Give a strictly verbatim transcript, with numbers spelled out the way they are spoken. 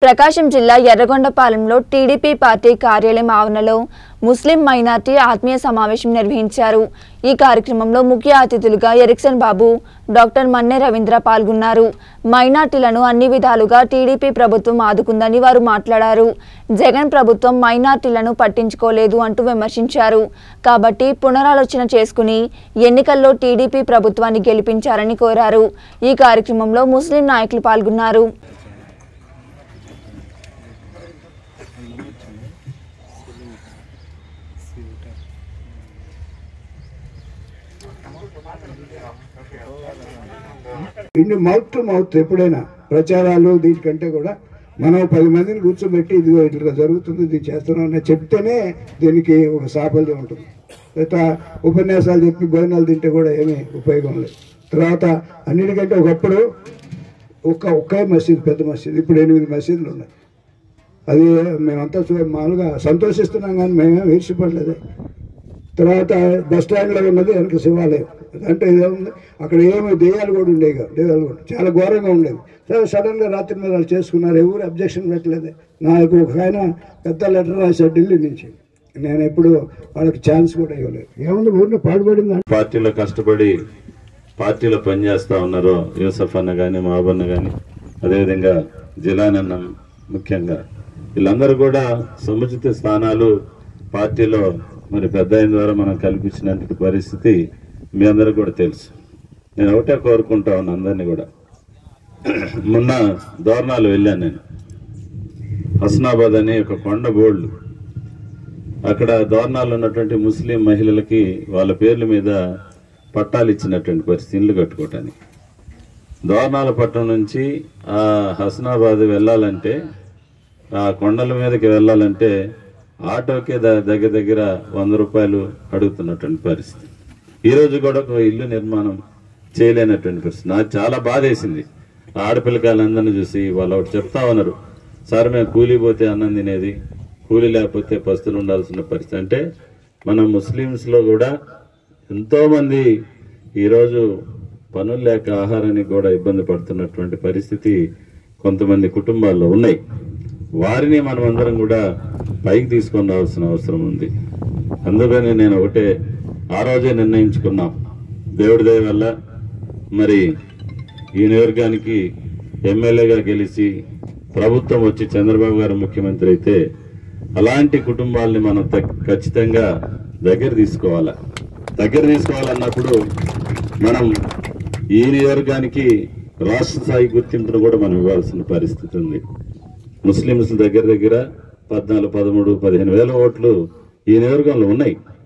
ప్రకాశం జిల్లా ఎర్రగొండపాలెంలో TDP party కార్యాలయం ఆవరణలో ముస్లిం మైనార్టీ ఆత్మీయ సమావేశం నిర్వహించారు। ఈ కార్యక్రమంలో ముఖ్య అతిథులుగా ఎరిక్సన్ బాబు, డాక్టర్ మన్నే రవీంద్ర పాల్గొన్నారు। మైనార్టీలను అన్ని విధాలుగా టీడీపీ ప్రభుత్వం ఆదుకుందని వారు మాట్లాడారు। జగన్ ప్రభుత్వం మైనార్టీలను పట్టించుకోలేదు అంటూ విమర్శించారు। కాబట్టి పునరాలోచన చేసుకుని ఎన్నికల్లో టీడీపీ ప్రభుత్వాన్ని గెలిపించారని కోరారు। ఈ కార్యక్రమంలో ముస్లిం నాయకులు పాల్గొన్నారు। ఇన్ని మౌత్ టు మౌత్ ఎప్పుడైనా ప్రచారాలు దీనికంటే కూడా మనం పది మందిని కూర్చోబెట్టి ఇదిగో ఇట్లా జరుగుతుంది, ఇది చేస్తున్నాం అని చెప్తేనే దీనికి ఒక సాఫల్యం ఉంటుంది। లేదా ఉపన్యాసాలు చెప్పి భోజనాలు తింటే కూడా ఏమీ ఉపయోగం లేదు। తర్వాత అన్నిటికంటే ఒకప్పుడు ఒక్క ఒకే మసీద్, పెద్ద మసీద్, ఇప్పుడు ఎనిమిది మసీదులు ఉన్నాయి। అది మేమంతా మామూలుగా సంతోషిస్తున్నాం కానీ మేమేం ఈర్చిపడలేదు। తర్వాత బస్ స్టాండ్లో ఉన్నది వెనక శివాలయం, అంటే ఇదేముంది అక్కడ ఏమో దెయ్యాలు కూడా ఉండేవి కాదు, దెయ్యాలు కూడా చాలా ఘోరంగా ఉండేది। సరే సడన్గా రాత్రి మీద వాళ్ళు చేసుకున్నారు, ఎవరు అబ్జెక్షన్ పెట్టలేదు। నాకు ఒక ఆయన పెద్ద లెటర్ రాశారు ఢిల్లీ నుంచి, నేను ఎప్పుడు వాళ్ళకి ఛాన్స్ కూడా ఇవ్వలేదు। ఏముంది ఊరిని పాడుపడింది। పార్టీలో కష్టపడి పార్టీలో పనిచేస్తూ ఉన్నారో యూసఫ్ అన్న కానీ, మహబూబ్ అన్న కానీ, అదేవిధంగా జిలాన్ అన్న ముఖ్యంగా వీళ్ళందరూ కూడా సముచిత స్థానాలు పార్టీలో మరి పెద్ద అయిన ద్వారా మనం కల్పించినటువంటి పరిస్థితి మీ అందరూ కూడా తెలుసు। నేను ఒకటే కోరుకుంటా ఉన్నా అందరినీ కూడా, మొన్న దోర్నాలు వెళ్ళాను నేను, హస్నాబాద్ అనే ఒక కొండ బోర్డు, అక్కడ దోర్నాలు ఉన్నటువంటి ముస్లిం మహిళలకి వాళ్ళ పేర్ల మీద పట్టాలు ఇచ్చినటువంటి పరిస్థితి, ఇల్లు కట్టుకోవటానికి। దోర్నాల పట్టణం నుంచి ఆ హస్నాబాద్ వెళ్ళాలంటే, ఆ కొండల మీదకి వెళ్ళాలంటే ఆటోకే దగ్గర దగ్గర వంద రూపాయలు అడుగుతున్నటువంటి పరిస్థితి। ఈ రోజు కూడా ఒక ఇల్లు నిర్మాణం చేయలేనటువంటి పరిస్థితి। నాకు చాలా బాధ వేసింది ఆడపిల్లకాయలందరినీ చూసి। వాళ్ళు ఒకటి చెప్తా ఉన్నారు, సార్ మేము కూలీ పోతే అన్నం తినేది, కూలీ లేకపోతే పస్తులు ఉండాల్సిన పరిస్థితి। అంటే మన ముస్లిమ్స్లో కూడా ఎంతోమంది ఈరోజు పనులు లేక ఆహారానికి కూడా ఇబ్బంది పడుతున్నటువంటి పరిస్థితి కొంతమంది కుటుంబాల్లో ఉన్నాయి। వారిని మనం అందరం కూడా పైకి తీసుకొని రావాల్సిన అవసరం ఉంది। అందుకని నేను ఒకటే ఆ రోజే నిర్ణయించుకున్నాం, దేవుడి దయ వల్ల మరి ఈ నియోజకవర్గానికి ఎమ్మెల్యేగా గెలిచి ప్రభుత్వం వచ్చి చంద్రబాబు గారు ముఖ్యమంత్రి అయితే అలాంటి కుటుంబాలని మనం ఖచ్చితంగా దగ్గర తీసుకోవాలా। దగ్గర తీసుకోవాలన్నప్పుడు మనం ఈ నియోజకవర్గానికి రాష్ట్ర స్థాయి గుర్తింపును కూడా మనం ఇవ్వాల్సిన పరిస్థితి ఉంది। ముస్లింస్ దగ్గర దగ్గర పద్నాలుగు పదమూడు పదిహేను వేల ఓట్లు ఈ నియోజకవర్గంలో ఉన్నాయి।